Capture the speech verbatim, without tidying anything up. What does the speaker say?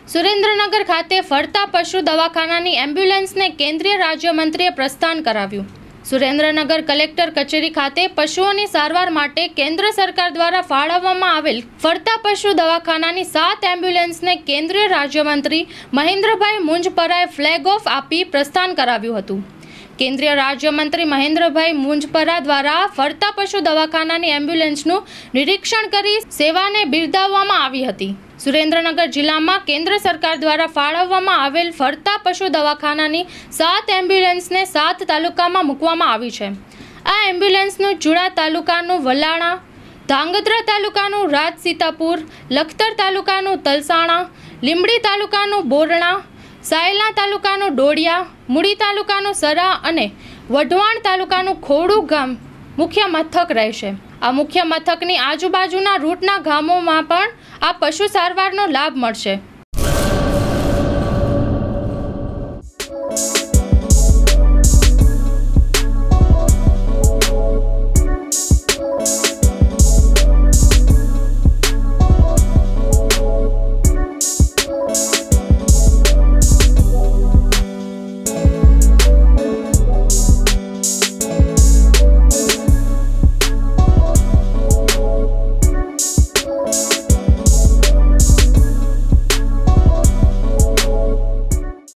સુરેન્દ્રનગર ખાતે ફરતા પશુ દવાખાનાની એમ્બ્યુલન્સને કેન્દ્રીય રાજ્યમંત્રીએ પ્રસ્થાન કરાવ્યું। સુરેન્દ્રનગર કલેક્ટર કચેરી ખાતે પશુઓની સારવાર માટે કેન્દ્ર સરકાર દ્વારા ફાળવવામાં આવેલ ફરતા પશુ દવાખાનાની સાત એમ્બ્યુલન્સને કેન્દ્રીય રાજ્યમંત્રી મહેન્દ્રભાઈ મુંજપરાએ ફ્લેગ ઓફ આપી પ્રસ્થાન કરાવ્યું હતું। કેન્દ્રીય રાજ્યમંત્રી મહેન્દ્રભાઈ મુંજપરા દ્વારા ફરતા પશુ દવાખાનાની એમ્બ્યુલન્સનું નિરીક્ષણ કરી સેવાને બિરદાવવામાં આવી હતી। સુરેન્દ્રનગર જિલ્લામાં કેન્દ્ર સરકાર દ્વારા ફાળવવામાં આવેલ ફરતા પશુ દવાખાનાની સાત એમ્બ્યુલન્સને સાત તાલુકામાં મૂકવામાં આવી છે। આ એમ્બ્યુલન્સનું ચુડા તાલુકાનું વલાણા, ધાંગધ્રા તાલુકાનું રાજસીતાપુર, લખતર તાલુકાનું તલસાણા, લીંબડી તાલુકાનું બોરણા, સાયલા તાલુકાનું ડોડિયા, મૂડી તાલુકાનું સરા અને વઢવાણ તાલુકાનું ખોડુ ગામ મુખ્ય મથક રહેશે। આ મુખ્ય મથકની આજુબાજુના રૂટના ગામોમાં પણ આ પશુ સારવારનો લાભ મળશે।